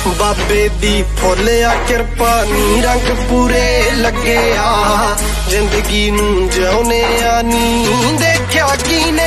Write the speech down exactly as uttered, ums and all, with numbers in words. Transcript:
बाबे दी फुल आ किरपा नी रंग पूरे लगे आ जिंदगी नू जिउने आ नी देखा की ने